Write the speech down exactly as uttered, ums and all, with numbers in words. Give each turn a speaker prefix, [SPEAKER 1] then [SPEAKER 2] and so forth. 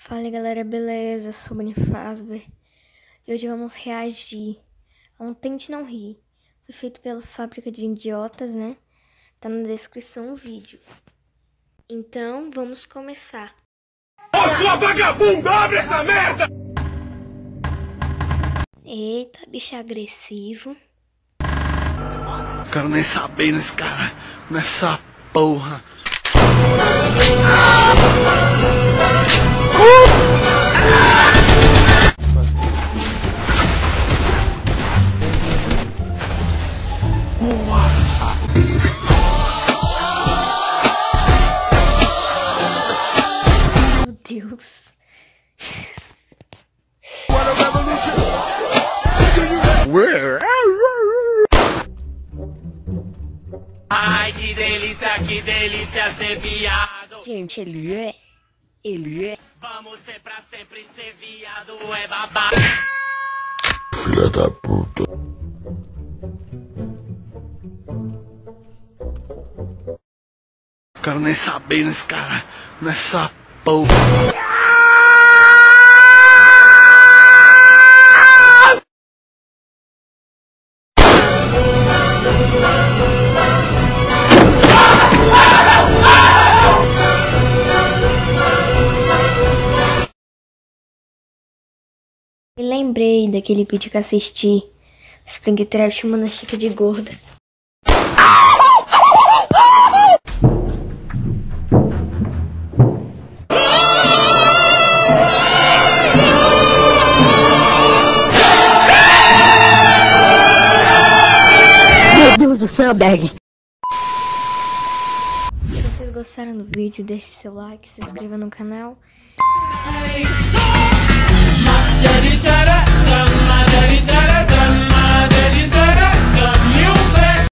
[SPEAKER 1] Fala galera, beleza? Sou Bonifazber e hoje vamos reagir a um Tente Não Rir. Foi feito pela Fábrica de Idiotas, né? Tá na descrição o vídeo. Então, vamos começar.
[SPEAKER 2] Ô sua vagabunda, abre essa merda!
[SPEAKER 1] Eita, bicho agressivo.
[SPEAKER 3] Quero nem saber nesse cara, nessa porra.
[SPEAKER 1] Meu Deus.
[SPEAKER 4] Ai, que delícia, que delícia ser viado.
[SPEAKER 1] Gente, ele é... Ele é...
[SPEAKER 4] Vamos ser pra sempre ser viado, é babá.
[SPEAKER 3] Filha da puta. Quero nem saber nesse cara, nessa porra.
[SPEAKER 1] Me lembrei daquele vídeo que assisti. Springtrap chamando a Chica de gorda. Meu Deus do céu, Berg! Se vocês gostaram do vídeo, deixe seu like, se inscreva no canal.